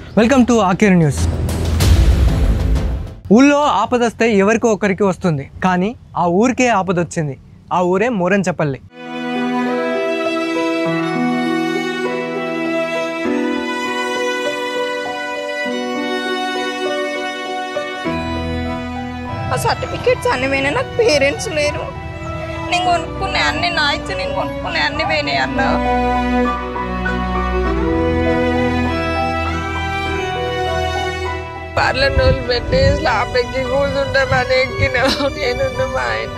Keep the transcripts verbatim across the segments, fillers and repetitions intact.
Welcome to ఆకేర్ news. ఊళ్ళో ఆపదొస్తే ఎవరికో ఒకరికి వస్తుంది, కానీ ఆ ఊరికే ఆపదొచ్చింది. ఆ ఊరే మోరంచపల్లి. ఆ సర్టిఫికేట్స్ అన్ని పోయినాయి, నాకు పేరెంట్స్ లేరు. నేను కొనుక్కునే అన్ని నా ఇచ్చి నేను కొనుక్కునే అన్ని పోయినాయి అన్న. పార్లర్ రోజులు పెట్టి స్లాబ్ ఎక్కి కూర్చుంటామని ఎక్కినా నేనున్న మా ఆయన.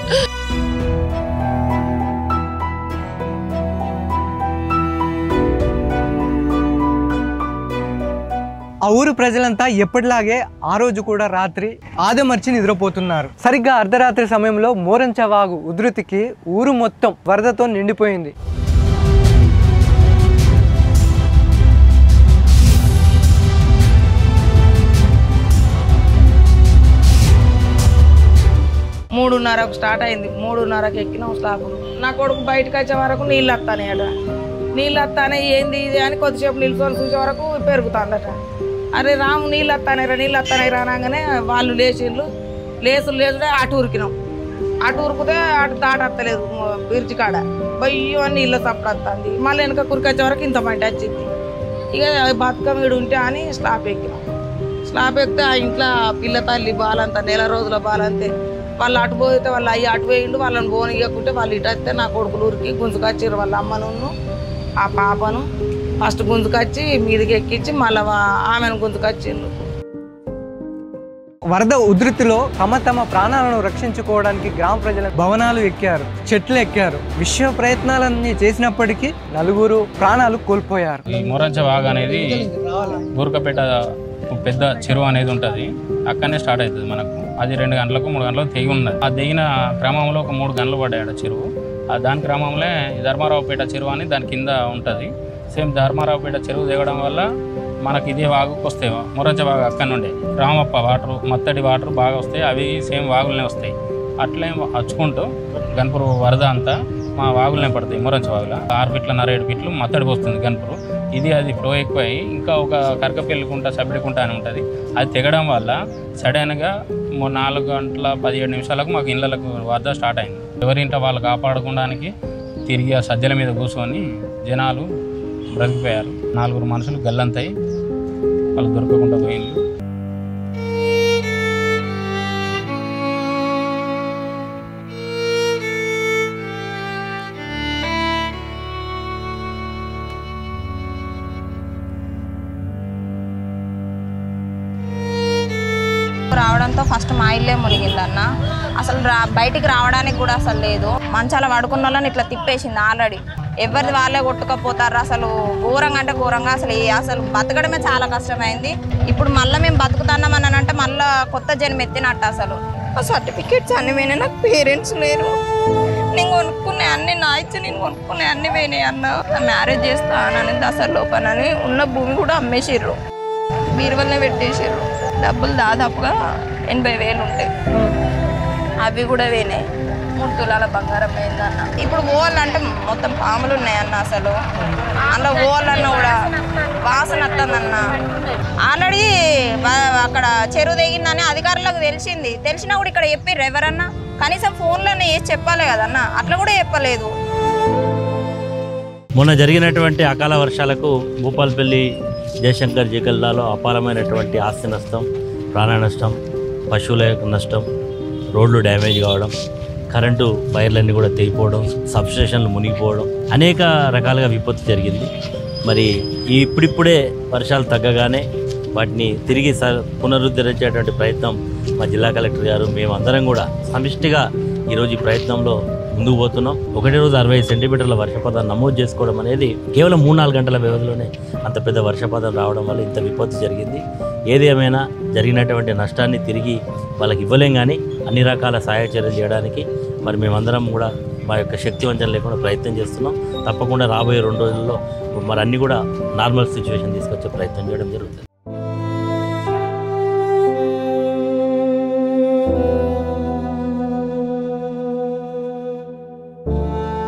ఆ ఊరు ప్రజలంతా ఎప్పటిలాగే ఆ రోజు కూడా రాత్రి ఆదమర్చి నిద్రపోతున్నారు. సరిగ్గా అర్ధరాత్రి సమయంలో మోరంచ వాగు ఉధృతికి ఊరు మొత్తం వరదతో నిండిపోయింది. మూడున్నరకు స్టార్ట్ అయింది. మూడున్నరకు ఎక్కినాం స్లాబ్. నా కొడుకు బయటకు వచ్చే వరకు నీళ్ళు వస్తానే అట. నీళ్ళు వస్తానే ఏంది ఇది అని కొద్దిసేపు నిల్చొని చూసే వరకు పెరుగుతుందట. అరే రాము నీళ్ళు వస్తానేరా నీళ్ళు వస్తానే రాగానే వాళ్ళు లేచిండ్లు. లేసులు లేచుడే అటు ఉరికినాం. అటు ఉరికితే అటు దాటత్తలేదు బ్రిడ్జి కాడ. బయ్యో అని నీళ్ళ సప్పుడు వస్తుంది. మళ్ళీ వెనక కురికొచ్చే వరకు ఇంత మంట వచ్చింది. ఇక బతుకం వీడు ఉంటే అని స్లాబ్ ఎక్కినాం. స్లాబ్ ఎక్కితే ఆ ఇంట్లో పిల్ల తల్లి బాలంతా నెల రోజుల బాలంతే. వాళ్ళు అటు పోతే వాళ్ళు అయ్యి అటు పోయిండు. వాళ్ళని పోనీయకుంటే వాళ్ళు ఇటు వస్తే నా కొడుకులు ఊరికి గుంజుకొచ్చారు. వాళ్ళ అమ్మను ఆ పాపను ఫస్ట్ గుంజుకొచ్చి మీదికి ఎక్కించి మళ్ళీ ఆమెను గుంజుకొచ్చిండ్రు. వరద ఉధృతిలో తమ తమ ప్రాణాలను రక్షించుకోవడానికి గ్రామ ప్రజల భవనాలు ఎక్కారు, చెట్లు ఎక్కారు. విశ్వ ప్రయత్నాలన్నీ చేసినప్పటికీ నలుగురు ప్రాణాలు కోల్పోయారు. ఈ మోరంచ వాగు అనేది బూర్కపేట పెద్ద చెరువు అనేది ఉంటుంది. అక్కడనే స్టార్ట్ అవుతుంది మనకు. అది రెండు గంటలకు మూడు గంటలకు తెగి ఉన్నది. ఆ దిగిన క్రమంలో ఒక మూడు గంటలు పడ్డాయి ఆ చెరువు. దాని క్రమంలో ధర్మారావుపేట చెరువు అని దాని కింద ఉంటుంది. సేమ్ ధర్మారావుపేట చెరువు దిగడం వల్ల మనకి ఇదే వాగుకు వస్తాయి. మోరంచ వాగు అక్కడ నుండి రామప్ప వాటర్ మత్తడి వాటర్ బాగా వస్తాయి. అవి సేమ్ వాగులనే వస్తాయి. అట్లే వచ్చుకుంటూ గన్పూర్ వరద అంతా మా వాగులనే పడతాయి. మోరంచ వాగులో ఆరు ఫీట్ల నర ఏడు ఫీట్లు మత్తడికి వస్తుంది గన్పూర్. ఇది అది ఫ్లో ఎక్కువ అయ్యి ఇంకా ఒక కరకపెల్లికుంట సబ్బిడికుంట అని ఉంటుంది. అది తెగడం వల్ల సడన్గా నాలుగు గంటల పదిహేడు నిమిషాలకు మాకు ఇళ్ళకు వరద స్టార్ట్ అయింది. ఎవరింట వాళ్ళు కాపాడుకోవడానికి తిరిగి ఆ సజ్జల మీద కూర్చొని జనాలు బ్రతికిపోయారు. నాలుగురు మనుషులు గల్లంతాయి, వాళ్ళు దొరకకుండా పోయింది. రావడంతో ఫస్ట్ మా ఇల్లే మునిగిందన్న. అసలు రా బయటికి రావడానికి కూడా అసలు లేదు. మంచాల పడుకున్న వాళ్ళని ఇట్లా తిప్పేసింది ఆల్రెడీ. ఎవరిది వాళ్ళే కొట్టుకపోతారు. అసలు ఘోరంగా అంటే ఘోరంగా అసలు అసలు బతకడమే చాలా కష్టమైంది. ఇప్పుడు మళ్ళీ మేము బతుకుతున్నామని అంటే మళ్ళీ కొత్త జన్మ ఎత్తినట్టు. అసలు ఆ సర్టిఫికేట్స్ అన్ని పోయినాయి, నాకు పేరెంట్స్ లేరు. నేను కొనుక్కునే అన్ని నా ఇచ్చి నేను కొనుక్కునే అన్ని పోయినాయి అన్న. మ్యారేజ్ చేస్తానని దసరా లోపనని ఉన్న భూమి కూడా అమ్మేసిర్రు, బీరువల్లనే పెట్టేసిర్రు. డబ్బులు దాదాపుగా ఎనభై వేలు ఉంటాయి, అవి కూడా పోయినాయి. మూడు తులాల బంగారం పోయిందన్న. ఇప్పుడు పోవాలంటే మొత్తం పాములు ఉన్నాయన్న. అసలు అందులో పోవాలన్నా కూడా వాసన వస్తుందన్న. ఆల్రెడీ అక్కడ చెరువు తెగిందని అధికారులకు తెలిసింది. తెలిసినా కూడా ఇక్కడ చెప్పిర్రు ఎవరన్నా? కనీసం ఫోన్లోనే వేసి చెప్పాలి కదన్న, అట్లా కూడా చెప్పలేదు. మొన్న జరిగినటువంటి అకాల వర్షాలకు భూపాలపల్లి జయశంకర్ జిల్లాలో అపారమైనటువంటి ఆస్తి నష్టం, ప్రాణ నష్టం, పశువుల యొక్క నష్టం, రోడ్లు డ్యామేజ్ కావడం, కరెంటు వైర్లన్నీ కూడా తెగిపోవడం, సబ్స్టేషన్లు మునిగిపోవడం, అనేక రకాలుగా విపత్తు జరిగింది. మరి ఇప్పుడిప్పుడే వర్షాలు తగ్గగానే వాటిని తిరిగి స పునరుద్ధరించేటువంటి ప్రయత్నం మా జిల్లా కలెక్టర్ గారు మేమందరం కూడా సమిష్టిగా ఈరోజు ఈ ప్రయత్నంలో ముందుకు పోతున్నాం. ఒకటే రోజు అరవై సెంటీమీటర్ల వర్షపాతం నమోదు చేసుకోవడం అనేది కేవలం మూడు నాలుగు గంటల వ్యవధిలోనే అంత పెద్ద వర్షపాతం రావడం వల్ల ఇంత విపత్తు జరిగింది. ఏది ఏమైనా జరిగినటువంటి నష్టాన్ని తిరిగి వాళ్ళకి ఇవ్వలేం, కానీ అన్ని రకాల సహాయ చర్యలు చేయడానికి మరి మేమందరం కూడా మా యొక్క శక్తి వంచన లేకుండా ప్రయత్నం చేస్తున్నాం. తప్పకుండా రాబోయే రెండు రోజుల్లో మరి అన్నీ కూడా నార్మల్ సిచ్యువేషన్ తీసుకొచ్చే ప్రయత్నం చేయడం జరుగుతుంది.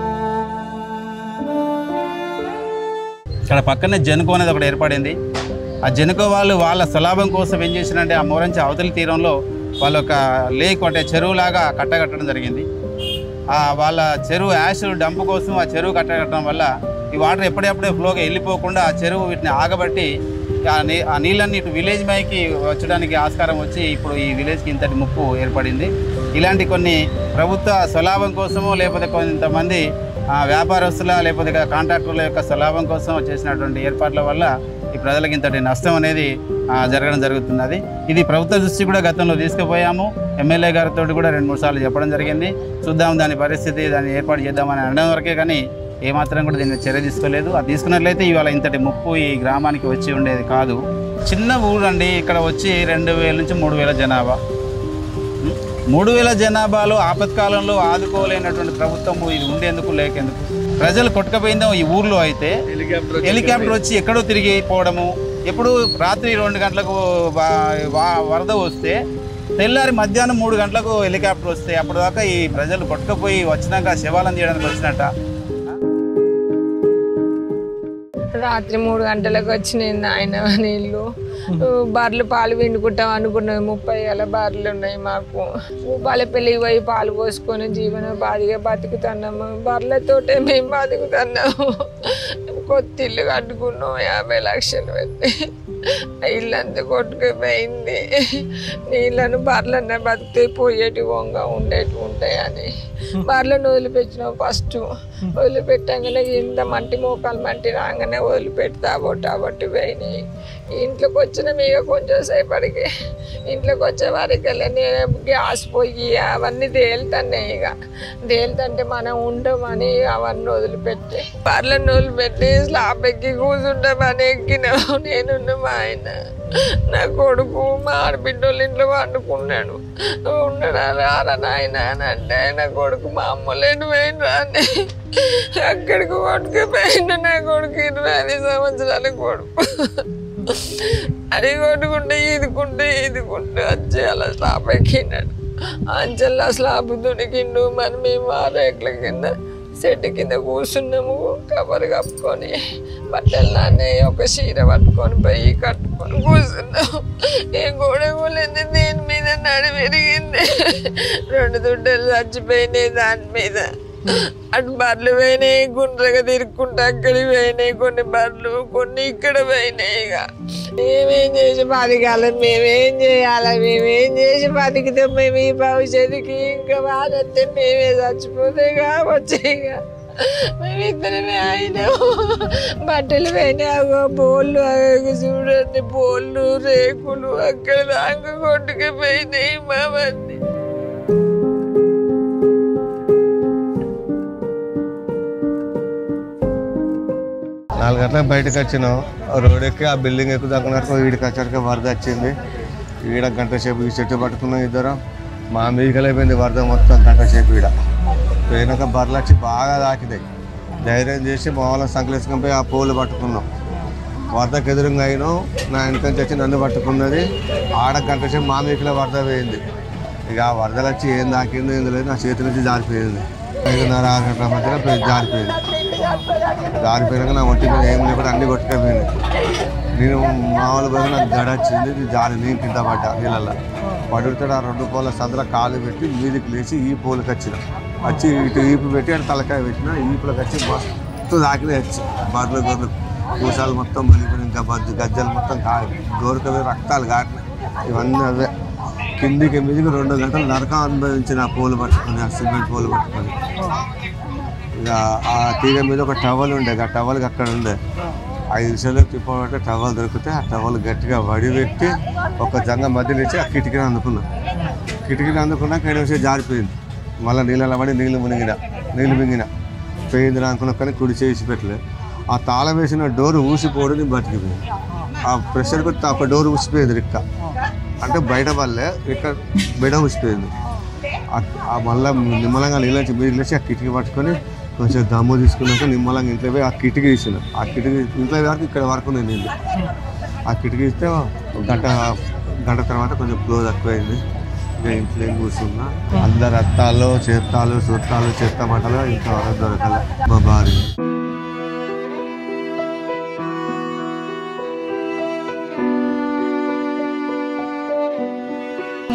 ఇక్కడ పక్కనే జనుకో అనేది ఒకటి ఏర్పడింది. ఆ జెనుకో వాళ్ళు వాళ్ళ స్వలాభం కోసం ఏం చేసినంటే ఆ మోరంచ అవతలి తీరంలో వాళ్ళ ఒక లేక్ అంటే చెరువులాగా కట్టగట్టడం జరిగింది. ఆ వాళ్ళ చెరువు యాష్ డంప్ కోసం ఆ చెరువు కట్టగట్టడం వల్ల ఈ వాటర్ ఎప్పుడెప్పుడే ఫ్లోగా వెళ్ళిపోకుండా ఆ చెరువు వీటిని ఆగబట్టి ఆ నీ ఆ నీళ్ళన్ని ఇటు విలేజ్ మైకి వచ్చడానికి ఆస్కారం వచ్చి ఇప్పుడు ఈ విలేజ్కి ఇంతటి ముప్పు ఏర్పడింది. ఇలాంటి కొన్ని ప్రభుత్వ స్వలాభం కోసమో లేకపోతే కొంతమంది వ్యాపారస్తుల లేకపోతే కాంట్రాక్టర్ల యొక్క స్వలాభం కోసం చేసినటువంటి ఏర్పాట్ల వల్ల ఈ ప్రజలకు ఇంతటి నష్టం అనేది జరగడం జరుగుతున్నది. ఇది ప్రభుత్వ దృష్టి కూడా గతంలో తీసుకుపోయాము. ఎమ్మెల్యే గారితో కూడా రెండు మూడు సార్లు చెప్పడం జరిగింది. చూద్దాం దాని పరిస్థితి, దాన్ని ఏర్పాటు చేద్దామని అనడం వరకే కానీ ఏమాత్రం కూడా దీన్ని చర్య తీసుకోలేదు. అది తీసుకున్నట్లయితే ఇవాళ ఇంతటి ముప్పు ఈ గ్రామానికి వచ్చి ఉండేది కాదు. చిన్న ఊరండి, ఇక్కడ వచ్చి రెండు వేల నుంచి మూడు వేల జనాభా మూడు వేల జనాభాలో ఆపత్కాలంలో ఆదుకోలేనటువంటి ప్రభుత్వం ఇది ఉండేందుకు లేకెందుకు ప్రజలు కొట్టుకపోయిందో ఈ ఊర్లో అయితే హెలికాప్టర్ వచ్చి ఎక్కడో తిరిగి పోవడము. ఎప్పుడు రాత్రి రెండు గంటలకు వరద వస్తే తెల్లారి మధ్యాహ్నం మూడు గంటలకు హెలికాప్టర్ వస్తే అప్పుడు దాకా ఈ ప్రజలు కొట్టుకుపోయి వచ్చినాక శవాలను తీయడానికి వచ్చినట్ట. రాత్రి మూడు గంటలకు వచ్చినాయి ఆయన నీళ్ళు. బర్రెలు పాలు పిండుకుంటాం అనుకున్నాం. ముప్పై ఏళ్ళ బర్రెలు ఉన్నాయి మాకు. పాల పెళ్ళికి పోయి పాలు పోసుకొని జీవనోపాధిగా బతుకుతున్నాము. బర్రెలతోటే మేము బతుకుతున్నాము. కొత్త ఇల్లు కట్టుకున్నాం యాభై లక్షలు పెట్టి. ఇల్లంతా కొట్టుకుపోయింది. నీళ్ళను బర్రెలన్నా బతుకుతాయి, పోయేటి వంగ ఉండేటి ఉంటాయని బర్రెలను వదిలిపెట్టినాం. ఫస్ట్ వదిలిపెట్టగానే ఇంత మంటి మోకాలు మంటి రాగానే వదిలిపెట్టి తాబొట్టు తాబొట్టు పోయినాయి. ఇంట్లోకి వచ్చిన ఇక కొంచెం సేపటికి ఇంట్లోకి వచ్చే వారికి నేను గ్యాస్ పొయ్యి అవన్నీ తేలుతున్నాయి. ఇక తేలుతుంటే మనం ఉండమని అవన్నీ వదిలిపెట్టి బర్రెలను వదిలిపెట్టి స్లాబ్ ఎక్కి కూర్చుంటామని ఎక్కినాం. నేను మా ఆయన, నా కొడుకు, మా ఆడబిడ్డోళ్ళ ఇంట్లో వండుకున్నాడు. ఉండడా రారా నాయన అని అంటే నా కొడుకు మా అమ్మలేని పోయిన రాని అక్కడికి కొట్టుకుపోయిండు. నా కొడుకు ఇరవై ఐదు సంవత్సరాల కొడుకు. అది కొట్టుకుంటే ఈదుకుంటే ఈదుకుంటే వచ్చి అలా స్లాబ్ ఎక్కినాడు. అంచెల్లా స్లాబ్ దునికిండు. మరి మేము ఆ రేట్ల కింద చెట్టు కింద కూర్చున్నాము. కవర్ కప్పుకొని బట్టలు నానే ఒక చీర పట్టుకొని పోయి కట్టుకొని కూర్చున్నాము. ఏ గోడ కూలింది, దేని మీద నడి విరిగింది. రెండు దుడ్డలు చచ్చిపోయినాయి దాని మీద. అటు బర్రెలు పోయినాయి, గుండ్రగా తిరుక్కుంటా అక్కడికి పోయినాయి కొన్ని బర్రెలు, కొన్ని ఇక్కడ పోయినాయి. ఇక మేమేం చేసి బతకాలి, మేమేం చేయాలి, మేమేం చేసి బతికితే మేము ఈ భవిష్యత్తుకి ఇంకా బాధతే మేమే చచ్చిపోతే కావచ్చు. ఇక మేమిద్దరమే అయినాము. బట్టలు పోయినాగో బోళ్ళు చూడండి, బోళ్ళు రేకులు అక్కడ దాకా కొట్టుకుపోయినాయి మా మంది. నాలుగు గంటలకు బయటకు వచ్చినాం. రోడ్ ఎక్కి ఆ బిల్డింగ్ ఎక్కువ దక్కున్నట్టు వీడికి వచ్చరికి వరద వచ్చింది. ఈడ గంట సేపు ఈ చెట్టు పట్టుకున్నాం ఇద్దరు. మా మీకలైపోయింది వరద మొత్తం గంట సేపు. ఈడ పోయినాక బర్రెలు వచ్చి బాగా తాకినాయి. ధైర్యం చేసి మా వాళ్ళని సంకలేసుకొని పోయి ఆ పూలు పట్టుకున్నాం. వరదకు ఎదురుగా అయినాం. నా వెనకంచి వచ్చి నన్ను పట్టుకున్నది. ఆడ గంట సేపు మా మీకలో వరద పోయింది. ఇక ఆ వరదలు వచ్చి ఏం తాకిందో ఏం లేదు, నా చేతి నుంచి జారిపోయింది. ఐదున్నర ఆరు గంటల మధ్యలో జారిపోయింది. జారిపోయినాక నా ఒంటి మీద ఏం లేకుండా అన్నీ కొట్టుకపోయింది. నేను మామూలు పోయి నాకు గడ వచ్చింది. జారి నేను కింద పడ్డా నీళ్ళల్లో పడుతాడు. ఆ రెండు పూల సందులో కాలు పెట్టి మీదికి లేచి ఈ పూలకి వచ్చిన వచ్చి ఇటు ఈపు పెట్టి అటు తలకాయ పెట్టిన. ఈపులకు వచ్చి మస్తు దాకినే వచ్చి బర్రెలు గొర్రెలు పూసాలు మొత్తం మలిపోయిన, ఇంకా బజ్జు గజ్జలు మొత్తం కా గోరుకలు రక్తాలు కాటినాయి. ఇవన్నీ అవే కిందికి మీదికి రెండు గంటలు నరకం అనుభవించిన ఆ పూలు పట్టుకొని, ఆ సిమెంట్ పూలు పట్టుకొని. ఇక ఆ తీగ మీద ఒక టవల్ ఉండే, ఆ టవల్కి అక్కడ ఉండే. ఐదు నిమిషాలు తిప్పబట్టే టవల్ దొరికితే ఆ టవల్ గట్టిగా వడిపెట్టి ఒక జంగ మధ్యలో ఇచ్చి ఆ కిటికీని అందుకున్నాం. కిటికీని అందుకున్నాక ఏడు నిమిషాలు జారిపోయింది. మళ్ళీ నీళ్ళ పడి నీళ్ళు మునిగిన నీళ్ళు మింగిన పోయింది అనుకున్నా కానీ కుడి చేసి పెట్టలేదు. ఆ తాళం వేసిన డోరు ఊసిపోవడం బతికిపోయింది. ఆ ప్రెషర్ కొట్టి ఒక డోర్ ఊసిపోయింది. రిక్క అంటే బయట వల్లే ఇక్కడ బయట ఊసిపోయింది. మళ్ళీ నిమ్మలంగా నీళ్ళ నుంచి మీరు లేచి ఆ కిటికీ పట్టుకొని కొంచెం దమ్ము తీసుకున్నాక నిమ్మలంగా ఇంట్లో పోయి ఆ కిటికీ తీసిన. ఆ కిటికీ ఇంట్లో వరకు ఇక్కడ వరకు నేను నీళ్ళు ఆ కిటికీ ఇస్తే గంట గంట తర్వాత కొంచెం క్లోజ్ ఎక్కువైంది. ఇక ఇంట్లో ఏం కూర్చున్నా. అందరు రత్తాలు చేత్తాలు సూత్తాలు చెత్త మంటలు ఇంతవరకు దొరకలే మా భార్య.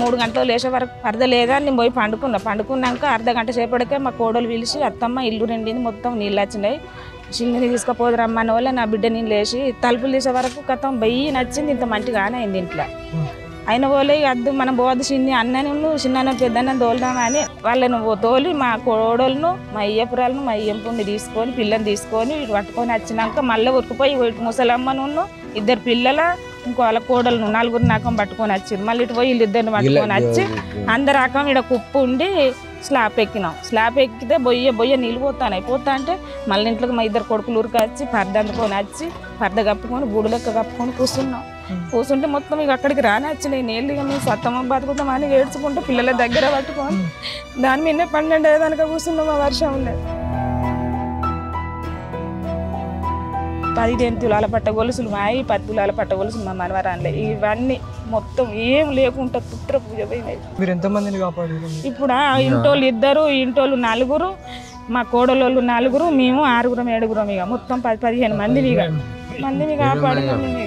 మూడు గంటలు లేచే వరకు వరద లేదా నేను పోయి పండుకున్నా. పండుకున్నాక అర్ధ గంట సేపటికే మా కోడలు పిలిచి అత్తమ్మ ఇల్లు నిండింది మొత్తం నీళ్ళు వచ్చినాయి, చిల్లిని తీసుకుపోదురమ్మన్న వల్ల నా బిడ్డ నేను లేచి తలుపులు తీసే వరకు కథం బయ్యి నచ్చింది, ఇంత మంటిగానే అయింది ఇంట్లో. అయిన పోలే అద్దు మనం పోవద్దు చిన్ని అన్నను చిన్న పెద్దన్న తోలుదామని వాళ్ళను తోలి మా కోడలను మా అయ్యపురాలను మా అయ్యంపుని తీసుకొని పిల్లని తీసుకొని ఇటు పట్టుకొని వచ్చినాక మళ్ళీ ఉరికిపోయి ఇటు ముసలమ్మను ఇద్దరు పిల్లల ఇంకో వాళ్ళ కోడలను నలుగురు నాకం పట్టుకొని వచ్చారు. మళ్ళీ ఇటు పోయి వీళ్ళిద్దరిని పట్టుకొని వచ్చి అందరు రకం ఇక్కడ కుప్పు ఉండి స్లాబ్ ఎక్కినాం. స్లాబ్ ఎక్కితే బొయ్య బొయ్య నీళ్ళు పోతాను అయిపోతా అంటే మళ్ళీ ఇంట్లోకి మా ఇద్దరు కొడుకులు ఊరికి వచ్చి పర్ద అందుకొని వచ్చి పర్ద కప్పుకొని గూడు లెక్క కప్పుకొని కూర్చున్నాం. కూర్చుంటే మొత్తం ఇక అక్కడికి రాని వచ్చినాయి నీళ్ళు. ఇక మేము సత్తమ్మ బతుకుతామని ఏడ్చుకుంటూ పిల్లల దగ్గర పట్టుకొని దాని మీదే పన్నెండు అయ్యేదానిక కూర్చున్నాం. ఆ వర్షం ఉండేది. పదిహేను తులాల పట్ట గొలుసులు మాయి, పది తులాల పట్ట గొలుసులు మా మనవరాన్లే. ఇవన్నీ మొత్తం ఏం లేకుండా పుత్ర పూజ పోయినాయి. మీరు ఎంతమందిని కాపాడారు? ఇప్పుడు ఇంటోళ్ళు ఇద్దరు, ఇంటోళ్ళు నలుగురు, మా కోడలోళ్ళు నలుగురు, మేము ఆరుగురం ఏడుగురం. ఇక మొత్తం పది పదిహేను మందిని ఇక మందిని కాపాడుతాం. ఇక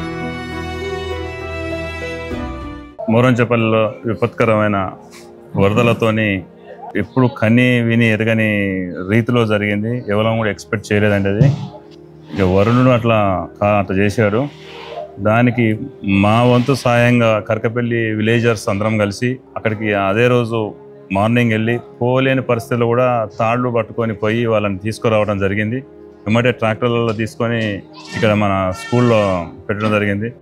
మోరంచపల్లిలో విపత్కరమైన వరదలతోని ఎప్పుడు కని విని ఎరగని రీతిలో జరిగింది. ఎవరో కూడా ఎక్స్పెక్ట్ చేయలేదండి. అది ఇక వరుణుడు అట్లా అట్లా చేశాడు. దానికి మా వంతు సాయంగా కరకపల్లి విలేజర్స్ అందరం కలిసి అక్కడికి అదే రోజు మార్నింగ్ వెళ్ళి పోలేని పరిస్థితుల్లో కూడా తాళ్ళు పట్టుకొని పోయి వాళ్ళని తీసుకురావడం జరిగింది. వెంబడే ట్రాక్టర్లలో తీసుకొని ఇక్కడ మన స్కూల్లో పెట్టడం జరిగింది.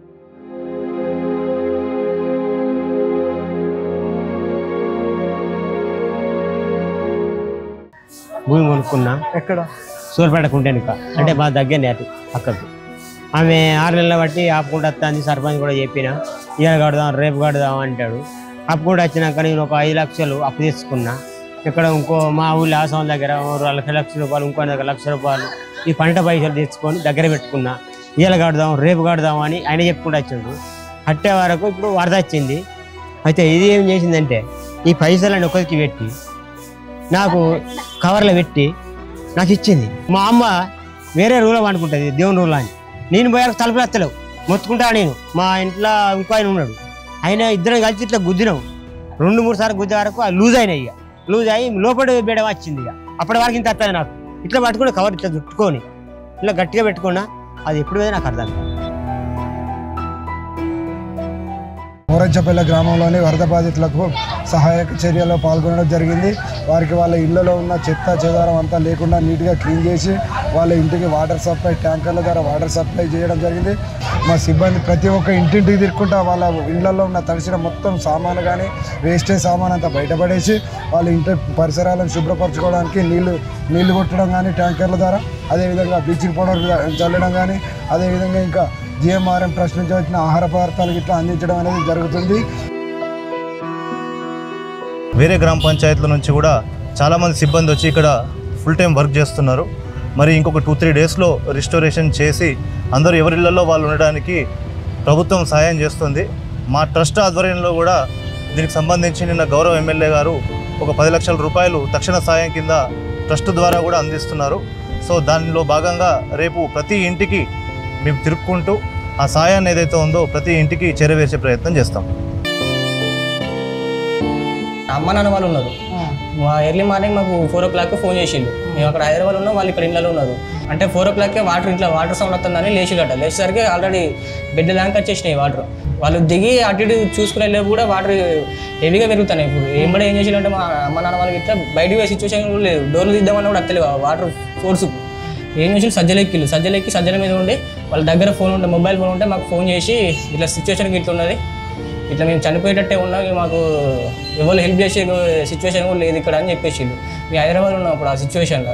భూమి కొనుక్కున్నా. ఎక్కడ? సూర్పేట కుంటేనుక అంటే మా దగ్గర అటు అక్కడికి. ఆమె ఆరు నెలల బట్టి ఆపుకుంటూ వస్తుంది. సర్పంచ్ కూడా చెప్పిన ఇవాళ కడదాం రేపు కడదాం అంటాడు. అప్పుకుంటూ వచ్చినాక నేను ఒక ఐదు లక్షలు అప్పు తీసుకున్నా. ఇక్కడ ఇంకో మా ఊళ్ళో ఆసం దగ్గర లక్ష లక్ష రూపాయలు, ఇంకో దగ్గర లక్ష రూపాయలు ఈ పంట పైసలు తెచ్చుకొని దగ్గర పెట్టుకున్నా. ఇవాళ కడదాం రేపు కడదాం అని ఆయన చెప్పుకుంటూ వచ్చాడు. కట్టే వరకు ఇప్పుడు వరద వచ్చింది. అయితే ఇది ఏం చేసిందంటే ఈ పైసలను ఒకరికి పెట్టి నాకు కవర్లో పెట్టి నాకు ఇచ్చింది. మా అమ్మ వేరే రూలో అనుకుంటుంది దేవుని రూల్ అని. నేను పోయాక తలుపులు వస్తలేవు మొత్తుకుంటా. నేను మా ఇంట్లో ఇంకో ఆయన ఉన్నాడు, ఆయన ఇద్దరం కలిసి ఇట్లా గుద్దినాం. రెండు మూడు సార్లు గుద్దే వరకు అది లూజ్ అయినాయి. ఇక లూజ్ అయ్యి లోపల బేడ వచ్చింది. ఇక అప్పటి వరకు ఇంత వస్తుంది నాకు. ఇట్లా పట్టుకుని కవర్ ఇట్లా చుట్టుకొని ఇట్లా గట్టిగా పెట్టుకున్నా. అది ఎప్పుడు పోయింది నాకు అర్థం కాదు. మోరంచపల్లి గ్రామంలోని వరద బాధితులకు సహాయక చర్యలో పాల్గొనడం జరిగింది. వారికి వాళ్ళ ఇళ్లలో ఉన్న చెత్త చెదారం అంతా లేకుండా నీట్గా క్లీన్ చేసి వాళ్ళ ఇంటికి వాటర్ సప్లై ట్యాంకర్ల ద్వారా వాటర్ సప్లై చేయడం జరిగింది. మా సిబ్బంది ప్రతి ఒక్క ఇంటింటికి తిరుక్కుంటా వాళ్ళ ఇళ్లలో ఉన్న తడిసిన మొత్తం సామాను కానీ వేస్టేజ్ సామాన్ అంతా బయటపడేసి వాళ్ళ ఇంటి పరిసరాలను శుభ్రపరచుకోవడానికి నీళ్లు నీళ్లు కొట్టడం కానీ ట్యాంకర్ల ద్వారా, అదేవిధంగా బ్లీచింగ్ పౌడర్ చల్లడం కానీ, అదేవిధంగా ఇంకా జిఎంఆర్ఎం ట్రస్ట్ నుంచి వచ్చిన ఆహార పదార్థాలు ఇట్లా అందించడం అనేది జరుగుతుంది. వేరే గ్రామ పంచాయతీల నుంచి కూడా చాలామంది సిబ్బంది వచ్చి ఇక్కడ ఫుల్ టైం వర్క్ చేస్తున్నారు. మరి ఇంకొక టూ త్రీ డేస్లో రిస్టోరేషన్ చేసి అందరూ ఎవరిళ్లలో వాళ్ళు ఉండడానికి ప్రభుత్వం సహాయం చేస్తుంది. మా ట్రస్ట్ ఆధ్వర్యంలో కూడా దీనికి సంబంధించి నిన్న గౌరవ ఎమ్మెల్యే గారు ఒక పది లక్షల రూపాయలు తక్షణ సాయం కింద ట్రస్ట్ ద్వారా కూడా అందిస్తున్నారు. సో దానిలో భాగంగా రేపు ప్రతి ఇంటికి మేము తిరుక్కుంటూ ఆ సాయాన్ని ఏదైతే ఉందో ప్రతి ఇంటికి చేరవేసే ప్రయత్నం చేస్తాం. అమ్మ నాన్న వాళ్ళు ఉన్నారు. మా ఎర్లీ మార్నింగ్ మాకు ఫోర్ ఓ క్లాక్ ఫోన్ చేసిండు. మేము అక్కడ హైదరాబాద్ ఉన్నాం, వాళ్ళు ఇక్కడ ఇళ్ళలో ఉన్నారు. అంటే ఫోర్ ఓ క్లాక్కే వాటర్ ఇంట్లో వాటర్ సౌండ్ వస్తుందని లేచిగట్ట లేచేసరికి ఆల్రెడీ బెడ్ దాకా వచ్చేసినాయి వాటర్. వాళ్ళు దిగి అటు ఇటు చూసుకునే లేపు కూడా వాటర్ హెవీగా పెరుగుతున్నాయి. ఇప్పుడు ఏం ఏం చేసిందంటే మా అమ్మ నాన్న వాళ్ళకి ఇట్లా బయటకు పోయే సిచ్యువేషన్ కూడా లేదు. డోర్లు తీద్దామన్నా కూడా అత్తలేవు వాటర్ ఫోర్సు. ఏం చేసి సజ్జలు ఎక్కిళ్ళు సజ్జలు ఎక్కి సజ్జల మీద ఉండి వాళ్ళ దగ్గర ఫోన్ ఉంటే మొబైల్ ఫోన్ ఉంటే మాకు ఫోన్ చేసి ఇట్లా సిచ్యువేషన్కి ఇట్లా ఉన్నది, ఇట్లా మేము చనిపోయేటట్టే ఉన్నాం, మాకు ఎవరు హెల్ప్ చేసే సిచ్యువేషన్ కూడా లేదు ఇక్కడ అని చెప్పేసి మేము హైదరాబాద్ ఉన్నాం అప్పుడు ఆ సిచ్యువేషన్లో.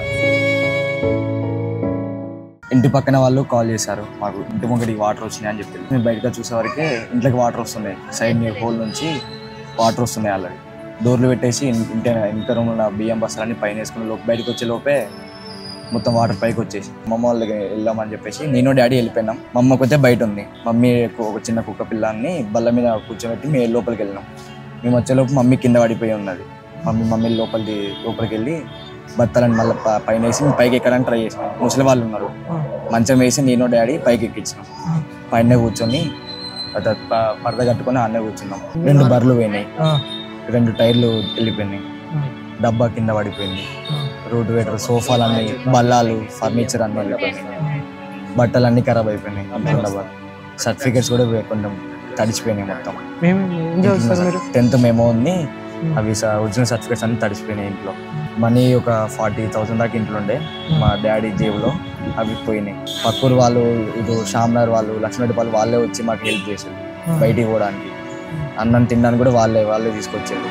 ఇంటి పక్కన వాళ్ళు కాల్ చేశారు, మాకు ఇంటి ముంగడికి వాటర్ వచ్చినాయి అని చెప్పి. మేము బయటగా చూసేవరకే ఇంట్లోకి వాటర్ వస్తున్నాయి, సైడ్ హోల్ నుంచి వాటర్ వస్తున్నాయి. ఆల్రెడీ డోర్లు పెట్టేసి ఇంటి ఇంటి రూమ్ ఉన్న బియ్యం బస్తాలన్నీ పైన వేసుకుని లోపు బయటకు వచ్చే లోపే మొత్తం వాటర్ పైకి వచ్చేసి మమ్మ వాళ్ళ దగ్గర వెళ్దామని చెప్పేసి నేను డాడీ వెళ్ళిపోయినాం. మా అమ్మకి వచ్చే బయట ఉంది. మమ్మీ ఒక చిన్న కుక్క పిల్లాన్ని బల్ల మీద కూర్చోబెట్టి మేము లోపలికి వెళ్ళినాం. మేము వచ్చేలోపు మమ్మీ కింద పడిపోయి ఉన్నది. మమ్మీ మమ్మీ లోపలికి లోపలికి వెళ్ళి బత్తాలని మళ్ళీ పైన వేసి మేము పైకి ఎక్కడానికి ట్రై చేసినాం. ముసలి వాళ్ళు ఉన్నారు, మంచం వేసి నేను డాడీ పైకి ఎక్కించినాం. పైన కూర్చొని పరద కట్టుకొని అన్నే కూర్చున్నాం. రెండు బర్రెలు పోయినాయి, రెండు టైర్లు వెళ్ళిపోయినాయి, డబ్బా కింద పడిపోయింది, రోడ్డు వేటర్ సోఫాలన్నీ, బల్లాలు, ఫర్నిచర్ అన్నీ వెళ్ళిపోయినాయి, బట్టలు అన్నీ ఖరాబ్ అయిపోయినాయి. హైదరాబాద్ సర్టిఫికేట్స్ కూడా కొంచెం తడిచిపోయినాయి మొత్తం. టెన్త్ మెమో ఉంది, అవి ఒరిజినల్ సర్టిఫికేట్స్ అన్ని తడిచిపోయినాయి. ఇంట్లో మనీ ఒక ఫార్టీ థౌసండ్ దాకా ఇంట్లో ఉండే, మా డాడీ జేబులో అవి పోయినాయి. పక్కూరు వాళ్ళు, ఇది షామ్నార్ వాళ్ళు, లక్ష్మీరెడ్డి వాళ్ళే వచ్చి మాకు హెల్ప్ చేశారు బయటికి పోవడానికి. అన్నం తినడానికి కూడా వాళ్ళే వాళ్ళే తీసుకొచ్చారు.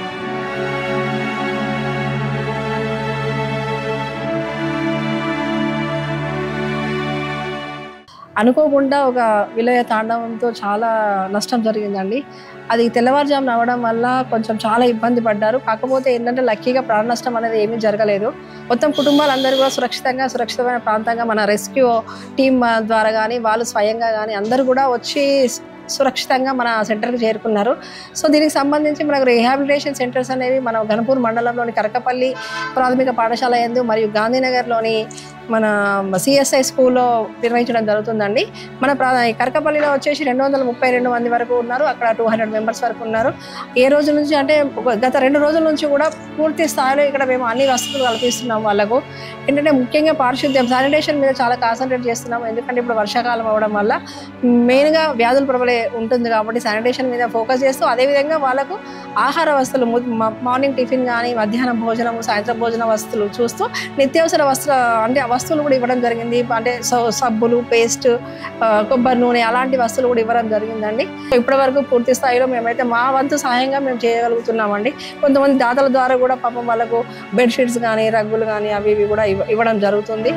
అనుకోకుండా ఒక విలయ తాండవంతో చాలా నష్టం జరిగిందండి. అది తెల్లవారుజామున అవ్వడం వల్ల కొంచెం చాలా ఇబ్బంది పడ్డారు. కాకపోతే ఏంటంటే లక్కీగా ప్రాణ నష్టం అనేది ఏమీ జరగలేదు. మొత్తం కుటుంబాలందరూ కూడా సురక్షితంగా సురక్షితమైన ప్రాంతంగా మన రెస్క్యూ టీం ద్వారా కానీ వాళ్ళు స్వయంగా కానీ అందరూ కూడా వచ్చి సురక్షితంగా మన సెంటర్కి చేరుకున్నారు. సో దీనికి సంబంధించి మనకు రీహాబిలిటేషన్ సెంటర్స్ అనేవి మన గణపూర్ మండలంలోని కరకపల్లి ప్రాథమిక పాఠశాల యందు మరియు గాంధీనగర్లోని మన సిఎస్ఐ స్కూల్లో నిర్వహించడం జరుగుతుందండి. మన ప్రా కరకపల్లిలో వచ్చేసి రెండు వందల ముప్పై రెండు మంది వరకు ఉన్నారు, అక్కడ టూ హండ్రెడ్ మెంబర్స్ వరకు ఉన్నారు. ఏ రోజు నుంచి అంటే గత రెండు రోజుల నుంచి కూడా పూర్తి స్థాయిలో ఇక్కడ మేము అన్ని వసతులు కల్పిస్తున్నాం వాళ్ళకు. ఏంటంటే ముఖ్యంగా పారిశుద్ధ్యం, శానిటేషన్ మీద చాలా కాన్సన్ట్రేట్ చేస్తున్నాము. ఎందుకంటే ఇప్పుడు వర్షాకాలం అవ్వడం వల్ల మెయిన్గా వ్యాధులు ప్రబలే ఉంటుంది కాబట్టి శానిటేషన్ మీద ఫోకస్ చేస్తూ, అదేవిధంగా వాళ్ళకు ఆహార వస్తువులు మార్నింగ్ టిఫిన్ కానీ, మధ్యాహ్నం భోజనము, సాయంత్రం భోజన వస్తువులు చూస్తూ నిత్యావసర వస్త్ర అంటే వస్తువులు కూడా ఇవ్వడం జరిగింది. అంటే సబ్బులు, పేస్ట్, కొబ్బరి నూనె అలాంటి వస్తువులు కూడా ఇవ్వడం జరిగిందండి. ఇప్పటి వరకు పూర్తి స్థాయిలో మేమైతే మా వంతు సహాయంగా మేము చేయగలుగుతున్నామండి. కొంతమంది దాతల ద్వారా కూడా పాపం వాళ్ళకు బెడ్షీట్స్ కానీ, రగ్గులు కానీ అవి ఇవి కూడా ఇవ్వడం జరుగుతుంది.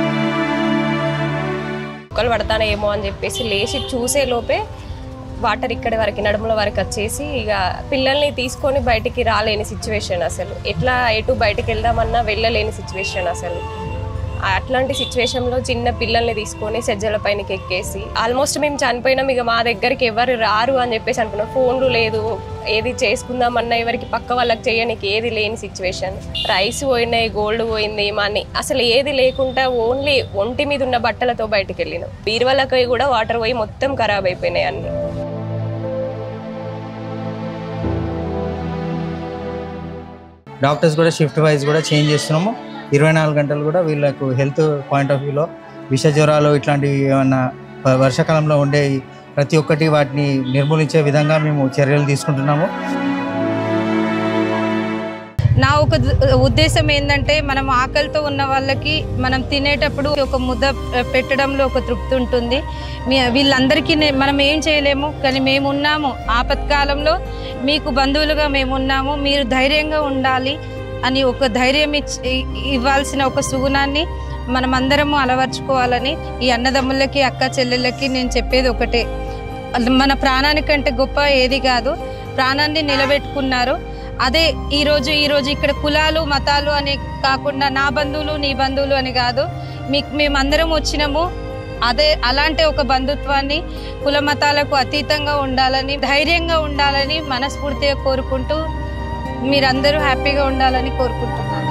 కుక్కలు పడతానేమో అని చెప్పేసి లేచి చూసే లోపే వాటర్ ఇక్కడి వరకు నడుముల వరకు వచ్చేసి ఇక పిల్లల్ని తీసుకొని బయటికి రాలేని సిచ్యువేషన్, అసలు ఎట్లా ఎటు బయటికి వెళ్దామన్నా వెళ్ళలేని సిచ్యువేషన్. అసలు అట్లాంటి సిచ్యువేషన్లో చిన్న పిల్లల్ని తీసుకొని సజ్జల పైనకి ఎక్కేసి ఆల్మోస్ట్ మేము చనిపోయినాం, ఇక మా దగ్గరికి ఎవరు రారు అని చెప్పేసి అనుకున్నాం. ఫోన్లు లేదు, ఏది చేసుకుందామన్నా ఎవరికి పక్క వాళ్ళకి చేయడానికి ఏది లేని సిచ్యువేషన్. రైస్ పోయినాయి, గోల్డ్ పోయింది, మనీ అసలు ఏది లేకుండా ఓన్లీ ఒంటి మీద ఉన్న బట్టలతో బయటకు వెళ్ళినాం. బీరువాలకి కూడా వాటర్ పోయి మొత్తం ఖరాబ్ అయిపోయినాయి అన్ని. డాక్టర్స్ కూడా షిఫ్ట్ వైజ్ కూడా చేంజ్ చేస్తున్నాము. ఇరవై నాలుగు గంటలు కూడా వీళ్ళకు హెల్త్ పాయింట్ ఆఫ్ వ్యూలో విష జ్వరాలు ఇట్లాంటివి ఏమన్నా వర్షాకాలంలో ఉండే ప్రతి ఒక్కటి వాటిని నిర్మూలించే విధంగా మేము చర్యలు తీసుకుంటున్నాము. నా ఒక ఉద్దేశం ఏంటంటే, మనం ఆకలితో ఉన్న వాళ్ళకి మనం తినేటప్పుడు ఒక ముద్ద పెట్టడంలో ఒక తృప్తి ఉంటుంది. వీళ్ళందరికీ మనం ఏం చేయలేము, కానీ మేము ఉన్నాము. ఆపత్కాలంలో మీకు బంధువులుగా మేము ఉన్నాము, మీరు ధైర్యంగా ఉండాలి అని ఒక ధైర్యం ఇచ్చి ఇవ్వాల్సిన ఒక సుగుణాన్ని మనం అందరము అలవర్చుకోవాలని ఈ అన్నదమ్ములకి, అక్క చెల్లెళ్ళకి నేను చెప్పేది ఒకటే, మన ప్రాణానికంటే గొప్ప ఏది కాదు. ప్రాణాన్ని నిలబెట్టుకున్నారు. అదే ఈరోజు ఈరోజు ఇక్కడ కులాలు మతాలు అని కాకుండా నా బంధువులు నీ బంధువులు అని కాదు, మీకు మేమందరం వచ్చినాము. అదే అలాంటి ఒక బంధుత్వాన్ని కుల మతాలకు అతీతంగా ఉండాలని, ధైర్యంగా ఉండాలని మనస్ఫూర్తిగా కోరుకుంటూ మీరందరూ హ్యాపీగా ఉండాలని కోరుకుంటున్నాను.